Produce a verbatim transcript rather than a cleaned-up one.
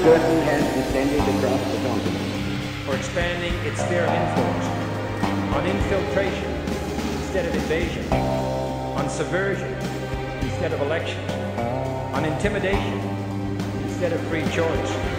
curtain has descended across the continent. For expanding its sphere of influence on infiltration instead of invasion, on subversion instead of election, on intimidation instead of free choice.